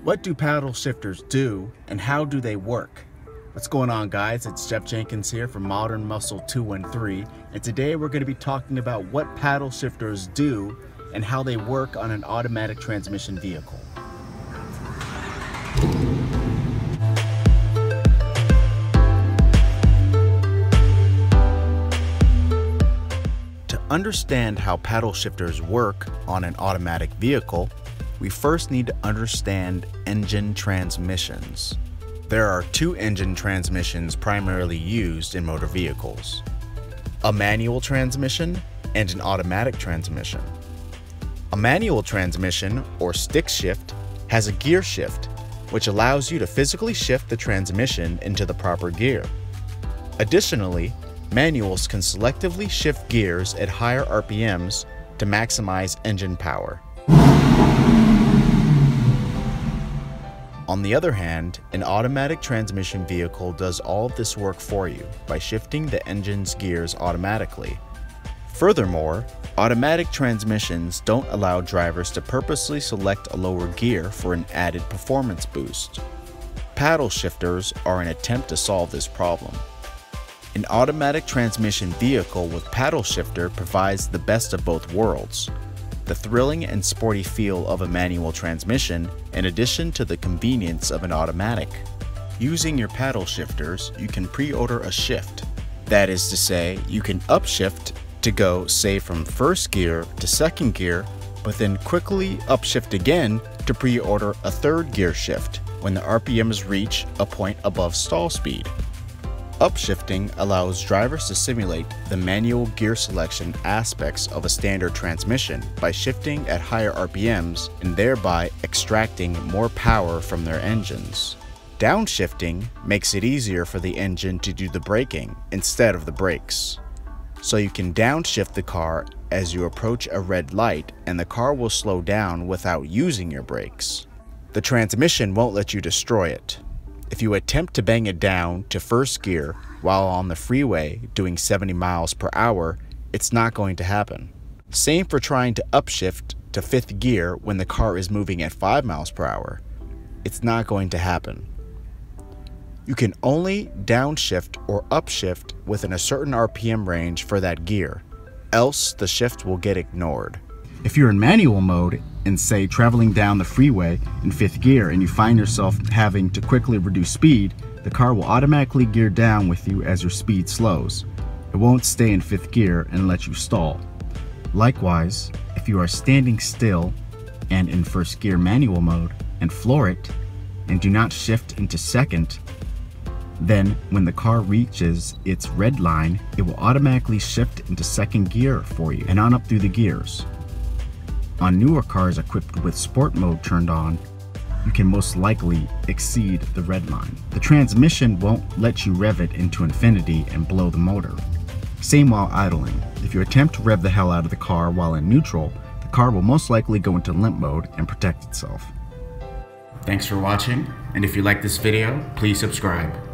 What do paddle shifters do and how do they work? What's going on, guys? It's Jeff Jenkins here from Modern Muscle 213, and today we're going to be talking about what paddle shifters do and how they work on an automatic transmission vehicle. To understand how paddle shifters work on an automatic vehicle, we first need to understand engine transmissions. There are two engine transmissions primarily used in motor vehicles: a manual transmission and an automatic transmission. A manual transmission, or stick shift, has a gear shift, which allows you to physically shift the transmission into the proper gear. Additionally, manuals can selectively shift gears at higher RPMs to maximize engine power. On the other hand, an automatic transmission vehicle does all of this work for you by shifting the engine's gears automatically. Furthermore, automatic transmissions don't allow drivers to purposely select a lower gear for an added performance boost. Paddle shifters are an attempt to solve this problem. An automatic transmission vehicle with paddle shifter provides the best of both worlds: the thrilling and sporty feel of a manual transmission, in addition to the convenience of an automatic. Using your paddle shifters, you can pre-order a shift. That is to say, you can upshift to go, say, from first gear to second gear, but then quickly upshift again to pre-order a third gear shift when the RPMs reach a point above stall speed. Upshifting allows drivers to simulate the manual gear selection aspects of a standard transmission by shifting at higher RPMs and thereby extracting more power from their engines. Downshifting makes it easier for the engine to do the braking instead of the brakes. So you can downshift the car as you approach a red light, and the car will slow down without using your brakes. The transmission won't let you destroy it. If you attempt to bang it down to first gear while on the freeway doing 70 miles per hour, it's not going to happen. Same for trying to upshift to fifth gear when the car is moving at 5 miles per hour. It's not going to happen. You can only downshift or upshift within a certain RPM range for that gear, else the shift will get ignored. If you're in manual mode and, say, traveling down the freeway in fifth gear and you find yourself having to quickly reduce speed, the car will automatically gear down with you as your speed slows. It won't stay in fifth gear and let you stall. Likewise, if you are standing still and in first gear manual mode and floor it and do not shift into second, then when the car reaches its red line, it will automatically shift into second gear for you and on up through the gears. On newer cars equipped with sport mode turned on, you can most likely exceed the red line. The transmission won't let you rev it into infinity and blow the motor. Same while idling. If you attempt to rev the hell out of the car while in neutral, the car will most likely go into limp mode and protect itself. Thanks for watching, and if you like this video, please subscribe.